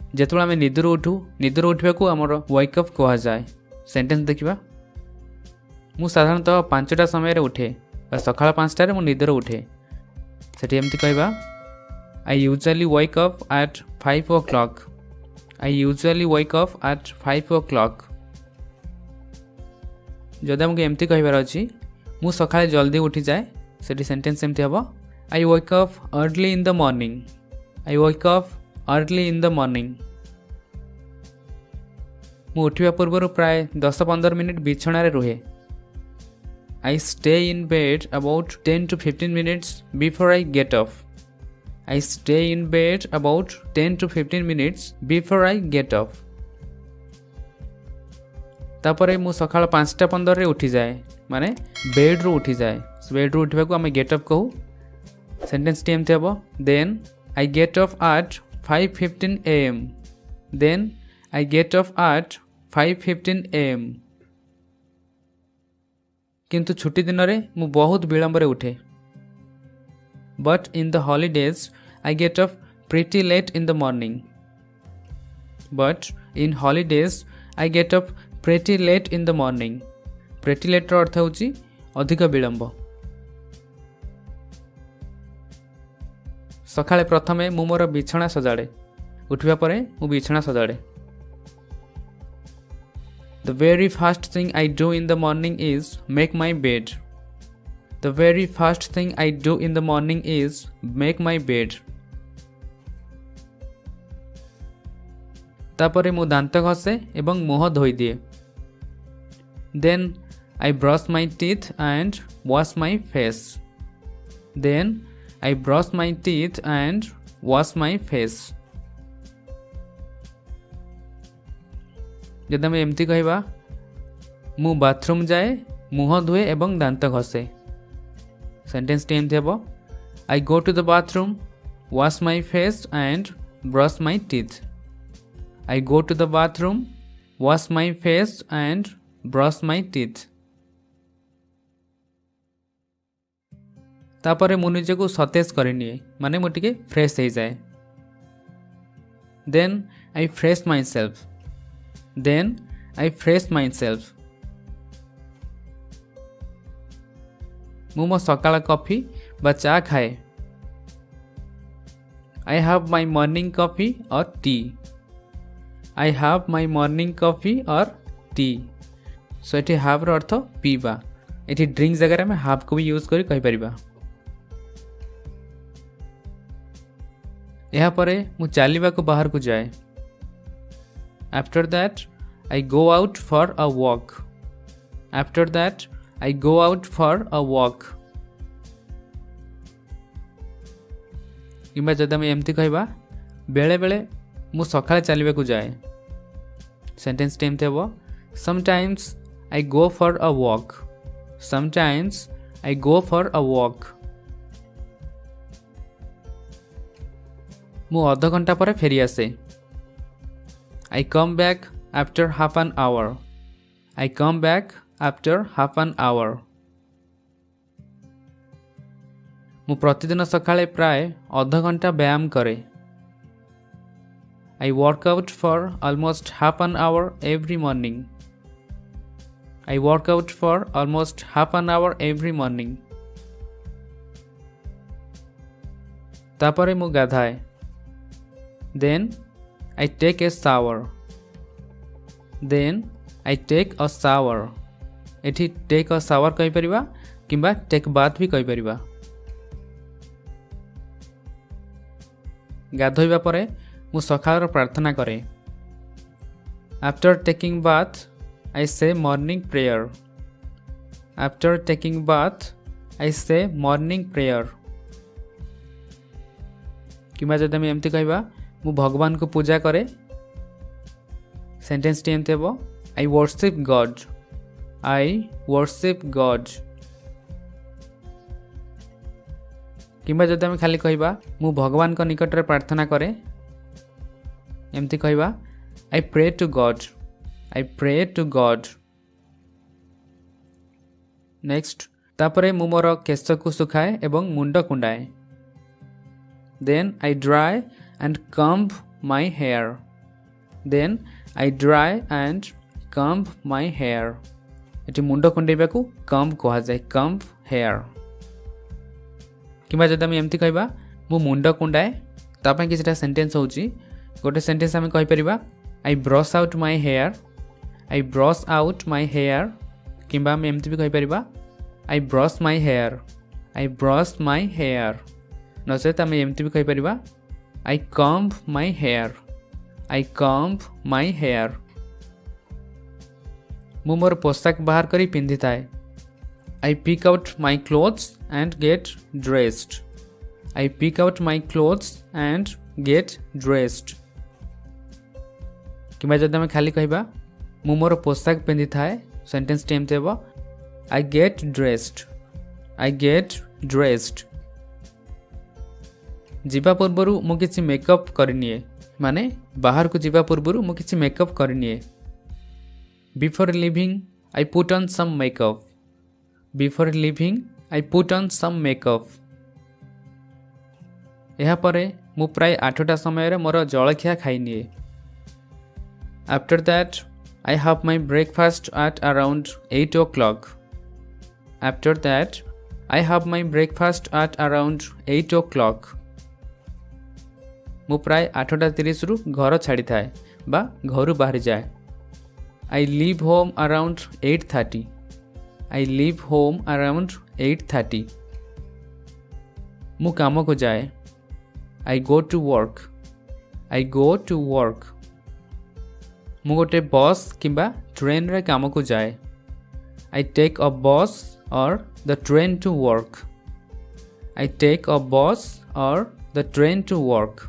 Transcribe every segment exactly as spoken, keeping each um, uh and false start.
जेतबेले आम निदर उठू निदर उठा को आमर वेक अप कह जाए। सेंटेंस देखा मु साधारणतः पांचटा समय उठे सकाळ पांचटार मु निदर उठे सेठी एमती कहबा I usually wake up at five o'clock I usually wake up at five o'clock. जदि आमको एमती कहबार अच्छी मु सकाळे जल्दी उठी जाए सेठी सेंटेंस एमती हम I wake up early in the morning I wake up early in the morning. मु उठिबा पूर्व प्राय दस पंद्रह मिनिट बिछणारे रुहे। I stay in bed about ten to fifteen minutes before I get up I stay in bed about ten to fifteen minutes before I get up. तापर मु सकाळ पांचटा पंद्रह उठी जाए माने बेड रू उठी जाए बेड रू उठा को आम गेट अप कहू। सेंटेंस टी एमती हम then I get up at five fifteen A M then I get up at five fifteen A M. किंतु छुट्टी दिन में मु बहुत विलंब उठे but in the holidays I get up pretty late in the morning but in holidays I get up pretty late in the morning. Pretty late अर्थ होची अधिक विलंब। सकाळे प्रथमे मु मोर बिछଣା सजाड़े उठिबा परे मु बिछଣା सजाड़े। The very first thing I do in the morning is make my bed. The very first thing I do in the morning is make my bed. तापरे मु दांत घसे एवं मुह धोई दिए। Then I brush my teeth and wash my face. Then I brush my teeth and wash my face. जदि आम एमती कहबा मु बाथरूम जाए मुह धुए एवं दांत घसे सेंटेंस टी एमती हम I go to the bathroom wash my face and brush my teeth I go to the bathroom wash my face and brush my teeth। तापरे मु निजे को सतेज करनिए माने मु टिके फ्रेश हो जाए। Then I fresh myself then I fresh myself. मु मो सकाळ कॉफी बा चा खाए I have my morning coffee or tea I have my morning coffee or tea. So ये हाव अर्थ पीवा ये ड्रिंक जगह में हाव को भी यूज कर कहि परिबा। यहाँ परे मु चलिबा को बाहर को जाए। After that I go out for a walk after that I go out for a walk. किंबा जदि आम एमती कहबा बेले बेले मु सकाळे चलिबा को जाए सेंटेंस टेम थेबो sometimes I go for a walk sometimes I go for a walk. मु आधा घंटा पर फेरी आसे I come back after half an hour I come back after half an hour. मु प्रतिदिन सकाळे प्राय आधा घंटा व्यायाम करे I work out for almost half an hour every morning I work out for almost half an hour every morning. तापरे मु गाधाए then I take a shower then I take a shower. एठी टेक अ शावर कहि परिबा किंबा take bath भी कहि परिबा। गाधोइबा परे मु सकाळर प्रार्थना करे after taking bath I say morning prayer after taking bath I say morning prayer. किंबा जदि आम एमती कहबा मु भगवान को पूजा करे सेंटेंस टी एमती हम I worship God I worship God. किंबा जदि आम खाली कहबा मु भगवान को निकट रे प्रार्थना करे एमती कहबा I pray to God I pray to God. Next तापरे मु मोर केश को सुखाए एवं मुंड कुंडाए then I dry and comb my hair then I dry and comb my hair एटी मुंड कुंडेबाकू कम्ब कहा जाए कम्ब हेयर किंबा जदि आम एमती कहबा मु मुंड कुंडाए तापा किछटा सेंटेंस होची गोटे सेंटेंस आम कहि परिबा I brush out my hair I brush out my hair किंबा आम एमती भी कहि परिबा I brush my hair I brush my hair नचेत आम एमती भी कहि परिबा I comb my hair I comb my hair मु मोर पोशाक बाहर करी पिंधि थाए I pick out my clothes and get dressed I pick out my clothes and get dressed किंबा जदि आम खाली कहबा मु मोर पोशाक पिंधि थाए सेंटेंस टी एमती हेबो I get dressed I get dressed जीवा पूर्वरु मु किछि मेकअप करनिए माने बाहर को जीवा पूर्वरु मु किछि मेकअप करनिए before leaving I put on some makeup before leaving I put on some makeup यहा परे मु प्राय आठटा समय रे मोर जलखिया खाइनिए after that I have my breakfast at around eight o'clock after that I have my breakfast at around eight o'clock मु प्राय आठटा तीस रु घर छाड़ी थाए बा घर बाहर जाए I leave home around eight thirty I leave home around eight thirty मु काम को जाए I go to work I go to work मु गोटे बस किंबा ट्रेन रे काम को जाए आई take a bus or the train to work I take a bus or the train to work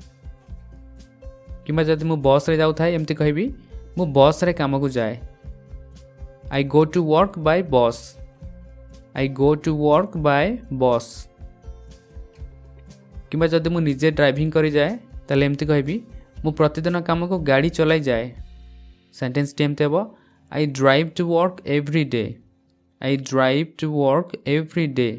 किंबा जदि मु बस रे जाउ थाए एमती कहबी मु बस रे काम को जाए I go to work by bus I go to work by bus किंबा जदि मु निजे ड्राइविंग करी जाए ताले एमती कहबी मु प्रतिदिन काम को गाड़ी चलाई जाए सेंटेंस टी एमती हेबो I drive to work every day I drive to work every day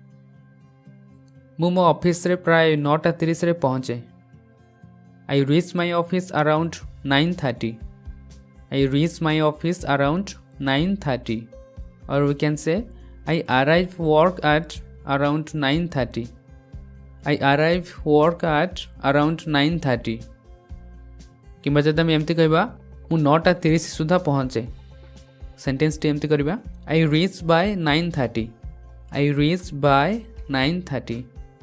मु मो ऑफिस रे प्राय नौटा तीस रे पहुँचे I reach my office around nine thirty I reach my office around nine thirty or we can say I arrive work at around nine thirty I arrive work at around nine thirty किंबा जदि हम एमती कहबा मु नौटा तीस सुधा पहुँचे sentence टी एमती करबा I reach by nine thirty I reach by nine thirty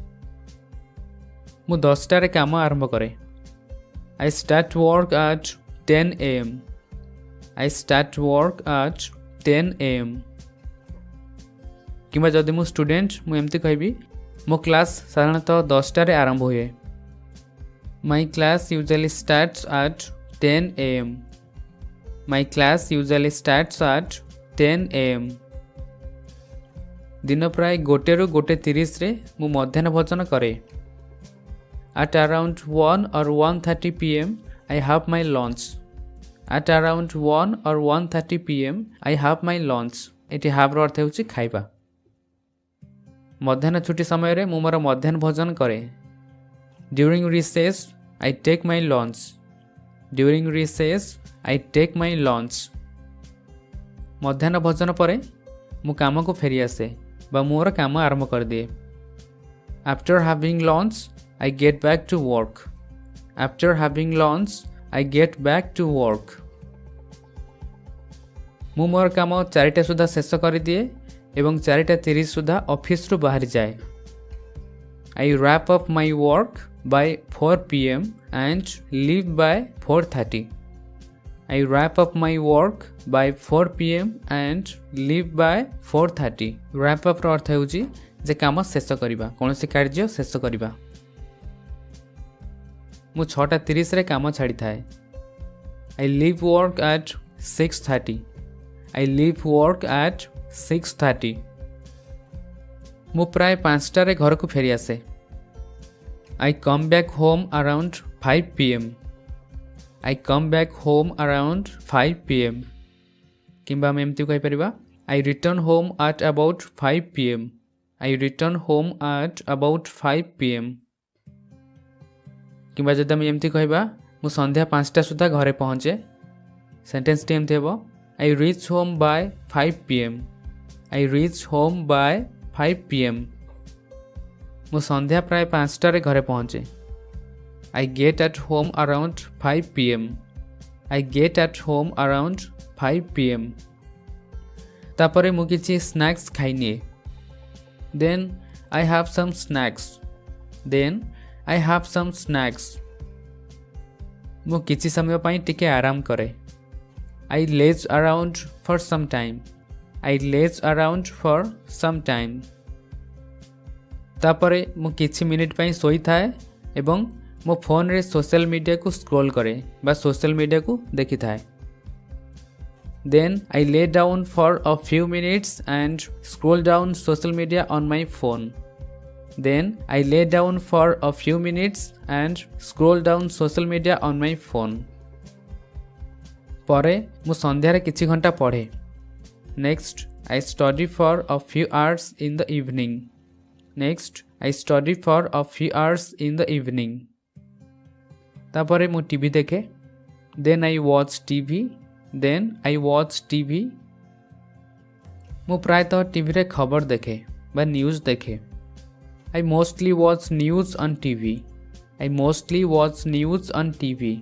मु दसटा रे काम आरंभ करे I start work at ten a m I start work at ten a m किंबा जदि मु स्टूडेंट मु एमती कहबी मो क्लास साधारणतः दसटा रे आरंभ हुए my class usually starts at ten a m my class usually starts at ten a m दिन प्राय गोटे रु गोटे तीस रे मु मध्याह्न भोजन करे at around one or one thirty p m I have my lunch At around one or one thirty p m I have my lunch एटी have रो अर्थ होची खाइबा मध्याह्न छुट्टी समय रे मु मोर मध्याह्न भोजन करे During recess I take my lunch During recess I take my lunch मध्याह्न भोजन परे मु काम को फेरी आसे बा मोर काम आरंभ कर दिए After having lunch I get back to work After having lunch I get back to work मु मोर काम चारिटा सुधा शेष कर दिए एवं चारिटा तीस सुधा ऑफिस रु बाहर जाए I wrap up my work by four p m and leave by four thirty I wrap up my work by four p m and leave by four thirty wrap up रो अर्थ होची जे काम शेष करिबा कोनोसी कार्य शेष करिबा मु छटा तीस रे काम छाड़ी थाए I leave work at six thirty I leave work at six thirty मु प्राय पाँचटा रे घर को फेरी आसे I come back home around five p m I come back home around five p m किंबा हम एमती कहि परिबा I return home at about five p m I return home at about five p m किंबा जदि हम एमती कहबा मु संध्या पाँचटा सुधा घरे पहुँचे सेंटेंस टी एमती हेबो I reach home by five P M I reach home by five P M मु संध्या प्राय पाँचटारे घरे पहुँचे I get at home around five P M I get at home around five P M तापरे मु किछि स्नैक्स खाइनिए then I have some snacks then I have some snacks मु किछि समय पई टिके आराम करे I laze around for some time I laze around for some time तापरे मु किछि मिनिट पई सोई थाए एवं मो फोन रे सोशल मीडिया को स्क्रॉल करे बा सोशल मीडिया को देखि थाए then I lay down for a few minutes and scroll down social media on my phone then I lay down for a few minutes and scroll down social media on my phone परे मु संध्यारे किछि घंटा पढ़े next I study for a few hours in the evening next I study for a few hours in the evening तापरे मु TV देखे then I watch TV then I watch TV मु प्रायतः टीवी रे खबर देखे बा न्यूज़ देखे I mostly watch news on TV I mostly watch news on TV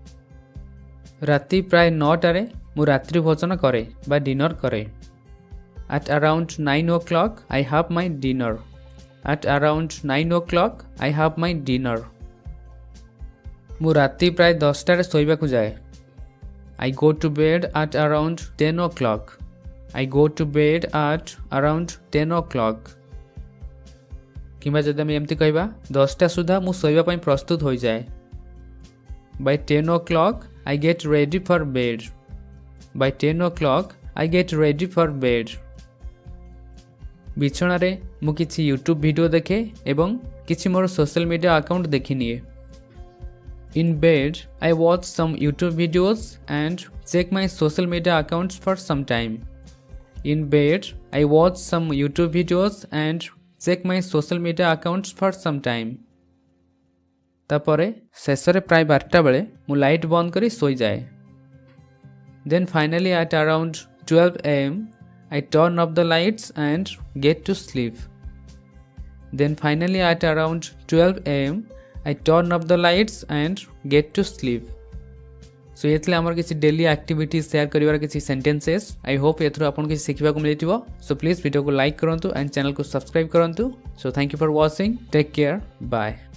राति प्राय नौटारे मु रात्रि भोजन करे बा डिनर करे at around nine o'clock I have my dinner at around nine o'clock I have my dinner मु राति प्राय दसटारे सोइबा को जाए I go to bed at around ten o'clock I go to bed at around ten o'clock किंबा जदि आम एमती कहबा दसटा सुधा मु सोइबा पई प्रस्तुत हो जाए by ten o'clock I get ready for bed by ten o'clock I get ready for bed बिछणारे मु किछि यूट्यूब वीडियो देखे एवं किछि मोर सोशल मीडिया अकाउंट देखि निए In bed, I watch some YouTube videos and check my social media accounts for some time. In bed, I watch some YouTube videos and check my social media accounts for some time. तापरे शेषरे प्राय बारटा बेले मु light बंद करी सोई जाए Then finally at around twelve a m I turn off the lights and get to sleep. Then finally at around twelve a m I turn off the lights and get to sleep. So ये आमर किसी daily activity share करिवार किसी sentences I hope एथरो आपन किसी सिखिबा को मिलिथिबो so please video को लाइक करंतु एंड चैनल को सब्सक्राइब करंतु so thank you for watching take care bye.